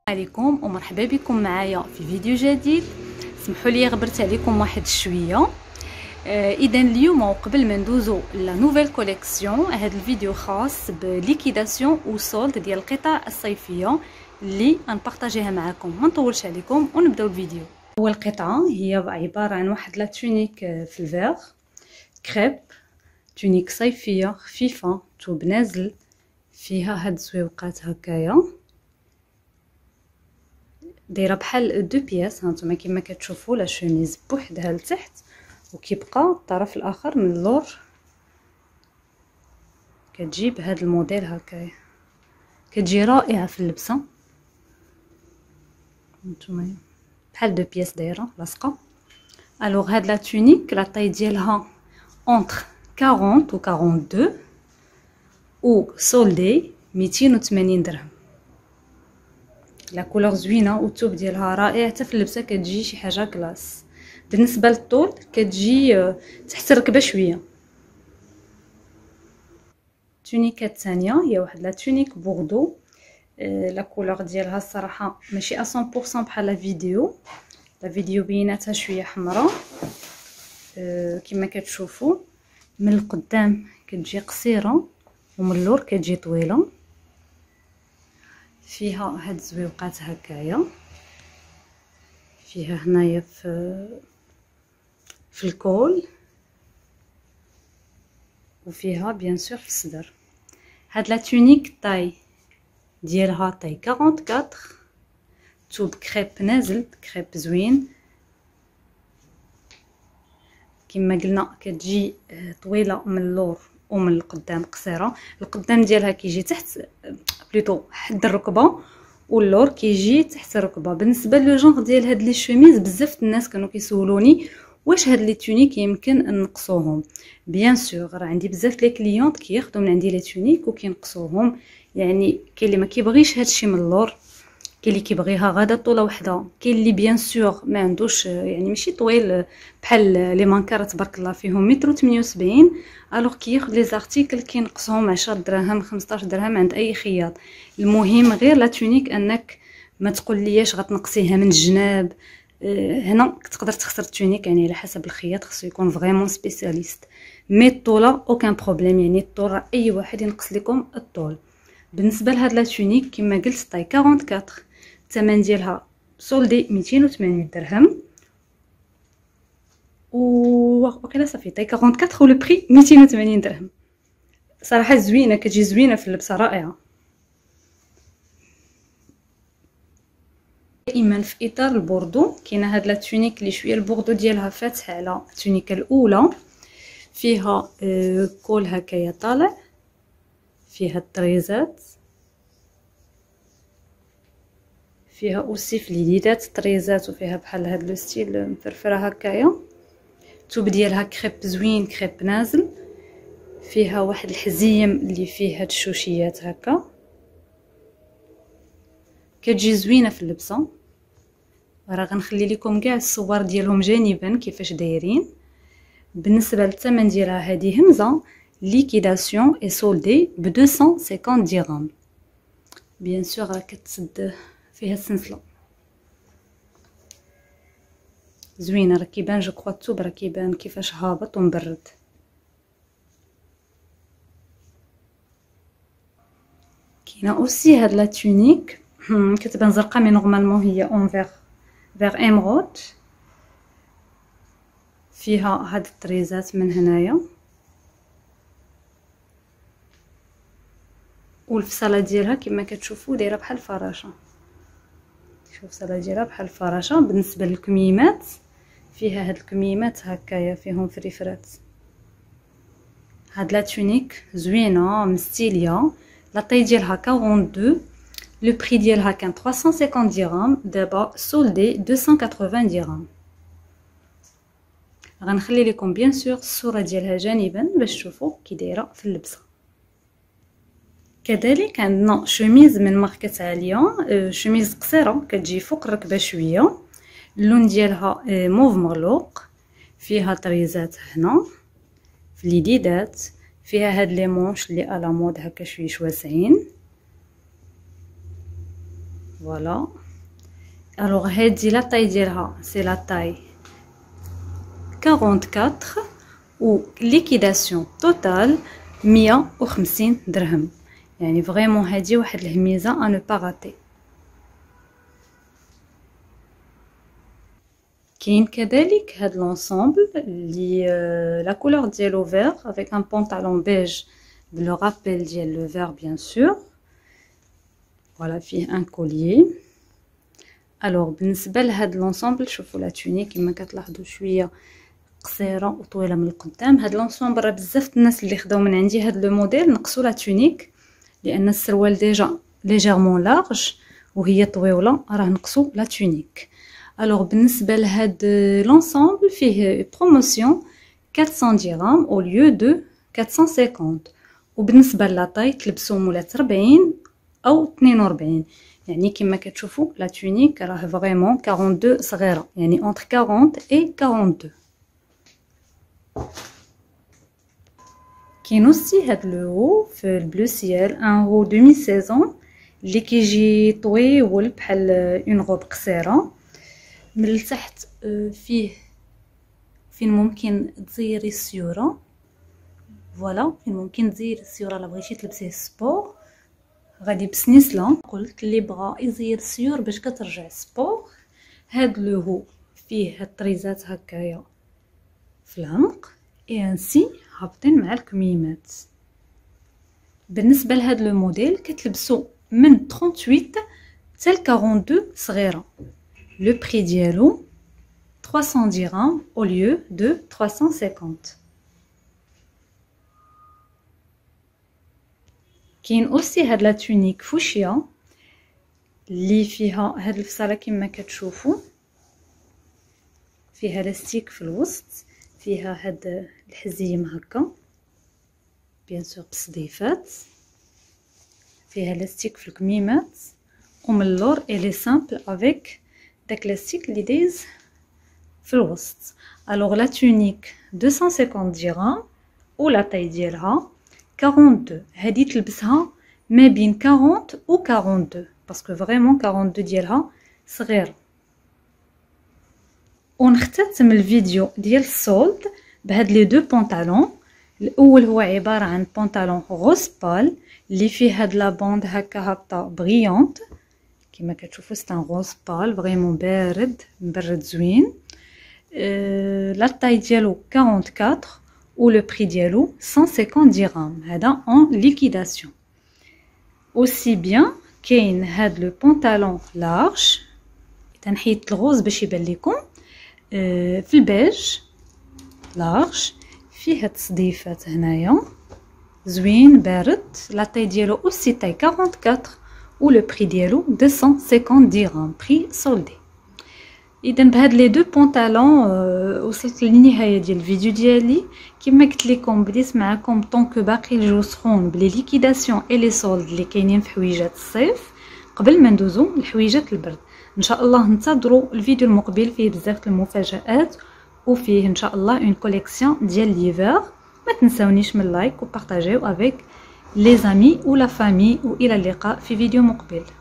عليكم ومرحبا بكم معايا في فيديو جديد. سمحوا لي غبرت عليكم واحد شويه. اذا اليوم وقبل ما ندوزو لا نوفيل كوليكسيون، هذا الفيديو خاص بليكيداسيون وسولد ديال القطع الصيفيه اللي غنبارطاجيها معكم. ما نطولش عليكم ونبداو الفيديو. اول قطعه هي عباره عن واحد لا تونيك في الفيغ كريب، تونيك صيفيه خفيفه توب نازل، فيها هاد الزويوقات هكايا دايره بحال دو بياس. هانتوما كما كتشوفوا لا شوميز بوحدها لتحت وكيبقى الطرف الاخر من اللور كتجي بهذا الموديل هكايا، كتجي رائعه في اللبسه. هانتوما بحال دو بياس دايره لاصقه. الوغ هاد لا تونيك لا طاي ديالها اونتر 40 و 42 و سولدي 280 درهم. لا كولور زوينه والثوب ديالها رائع، حتى في اللبسه كتجي شي حاجه كلاس. بالنسبه للطول كتجي تحت الركبه شويه. التونيكه الثانيه هي واحد لا تونيك بوردو، لا كولور ديالها الصراحه ماشي 100% بحال لا فيديو بيناتها شويه حمراء. كما كتشوفوا من القدام كتجي قصيره ومن اللور كتجي طويله، فيها هاد الزويوقات هكايا، فيها هنايا في الكول، وفيها بيان سور في الصدر. هاد لا تونيك طاي ديالها طاي 44، توب كريب نازل، كريب زوين كما قلنا. كتجي طويله من اللور ومن القدام قصيره. القدام ديالها كيجي تحت بليتو حد الركبه واللور كيجي تحت الركبه. بالنسبه لو جونغ ديال هاد لي شوميز، بزاف الناس كانوا كيسولوني واش هاد لي تونيك يمكن نقصوهم. بيان سور راه عندي بزاف لي كليونط كياخذوا من عندي لي تونيك وكينقصوهم، يعني كاين اللي ما كيبغيش هادشي من اللور، كاين اللي كيبغيها غادا طوله وحده، كاين اللي بيان سور ما عندوش يعني ماشي طويل بحال لي مانكار تبارك الله فيهم متر 78. الوغ كياخذ لي زارتيكل كينقصهم 10 دراهم 15 درهم عند اي خياط. المهم غير لا تونيك انك ما تقول لياش غتنقصيها من الجناب. هنا تقدر تخسر التونيك، يعني على حسب الخياط خصو يكون فريمون سبيسياليست. مي الطوله اوكان بروبليم، يعني الطول اي واحد ينقص لكم الطول. بالنسبه لهاد لا تونيك كما قلت طاي 44، الثمن ديالها سولدي 280 درهم وكذا صافي طاي 44 ولو بري 280 درهم. صراحه زوينه، كتجي زوينه في اللبسه، رائعه. دائما في اطار البوردو كاينه هاد لا تونيك اللي شويه البوردو ديالها فاتح على التونيكه الاولى، فيها كول هكايا طالع، فيها الطريزات، فيها اوسي في اليدات طريزات، وفيها بحال هاد لو ستيل مفرفره هكايا. الثوب ديالها كريب زوين، كريب نازل، فيها واحد الحزيم اللي فيه هاد الشوشيات هكا، كتجي زوينه في اللبسه. راه غنخلي لكم كاع الصور ديالهم جانبا كيفاش دايرين. بالنسبه للثمن ديالها هذه همزه ليكيداسيون اي سولدي ب 250 درهم. بيان سور راه كتسد فيها السنسله زوينه، راه كيبان جو كخوا الثوب راه كيبان كيفاش هابط ومبرد. كاينه اوسي هاد لا تونيك كتبان زرقاء مي نورمالمون هي اون فيغ ايمرود، فيها هاد الطريزات من هنايا، والفصاله ديالها كما كتشوفوا دايره بحال الفراشه. شوف الفصاله ديالها بحال الفراشه. بالنسبه للكميمات فيها هاد الكميمات هكايا فيهم فريفرات. هاد لا تونيك زوينه مستيليه، لا طاي ديالها 42، لو بري ديالها كان 350 درهم، دابا سولدي 280 درهم. غنخلي لكم بيان سور الصوره ديالها جانبا باش تشوفوا كي دايره في اللبسه. كذلك عندنا شوميز من ماركه عاليه، شوميز قصيره كتجي فوق الركبه شويه، اللون ديالها موف مرلوق، فيها طريزات هنا في اليديدات، فيها هاد لي مونش اللي على مود هكا شويه واسعين. فوالا. الوغ هادي لا طاي ديالها سي لا طاي 44 و ليكيداسيون توتال 150 درهم. يعني فريمون هادي واحد الهميزه ا نو با غاتي. كاين كذلك هاد لونسومبل اللي لا كولور ديالو فير افيك ان بونطالون بيج بلو رابيل ديال لو فير بيان سور. فوالا فيه ان كوليي. الوغ بالنسبه لهاد لونسومبل شوفوا لا تونيك كما كتلاحظوا شويه قصيره وطويله من القدام. هاد لونسومبل راه بزاف الناس اللي خداو من عندي هاد لو موديل نقصوا لا تونيك لان السروال ديجا ليجيرمون لارج وهي طويله، راه نقصوا لا تونيك. الوغ بالنسبه لهاد لونسومبل فيه بروموسيون 400 درهم او ليو دو 450. وبالنسبه لاطاي تلبسوا مولات 40 او 42. يعني كما كتشوفوا لا تونيك راه فريمون 42 صغيره، يعني اونتر 40 اي 42. كاين اوسي هاد لو هو في البلو سيال ان هو دومي سيزون اللي كيجي طويول بحال اون غوب قصيره من التحت. فيه فين ممكن تزيري السيوره. فوالا فين ممكن تزيري السيوره الا بغيتي تلبسيه سبور غادي بسنيسلا. قلت اللي بغا يزير السيور باش كترجع سبور هاد لو هو فيه هاد الطريزات هكايا في العنق اي انسي هابطين مع الكميمات. بالنسبه لهاد لو موديل كتلبسو من 38 حتى ل 42 صغيره. لو بري ديالو 300 درهم au lieu de 350. كاين اوسي هاد لا تونيك فوشيا اللي فيها هاد الفصاله كما كتشوفوا، فيها لاستيك في الوسط، فيها هاد الحزيم هكا بيان سور بصديفات، فيها لاستيك في الكميمات ومن اللور الي سامبل افيك داك لاستيك اللي دايز في الوسط. الوغ لا تونيك 250 درهم ولا طاي ديالها 42. هادي تلبسها ما بين 40 و 42 باسكو فريمون 42 ديالها صغيره. ونختتم الفيديو ديال السولد بهاد لي دو بونطالون. الاول هو عباره عن بونطالون غوز بال اللي فيه هاد لا بوند هكا هابطه بريونط كما كتشوفوا سي ان غوز بال فريمون بارد مبرد زوين. لا طاي ديالو 44 و لو بري ديالو 150 درهم. هذا اون ليكيداسيون. اوسي بيان كاين هاد لو بونطالون لارج تنحيت الغوز باش يبان لكم في البيج لارج فيه هاد الصديفات هنايا زوين بارد. لا طاي ديالو اوسي طاي 44 و لو بري ديالو 250 درهم بري سولدي. اذا بهاد لي دو بونطالون وصلت للنهايه ديال الفيديو ديالي. كما قلت لكم بديت معكم طونك باقي الجو سخون بلي ليكيداسيون اي لي سولد اللي كاينين في حويجات الصيف قبل ما ندوزو لحويجات البرد. ان شاء الله انتظروا الفيديو المقبل فيه بزاف المفاجآت وفيه ان شاء الله اون كوليكسيون ديال ليفر. ما تنساونيش من لايك وبارطاجيو افيك لي زامي ولا فامي والى اللقاء في فيديو مقبل.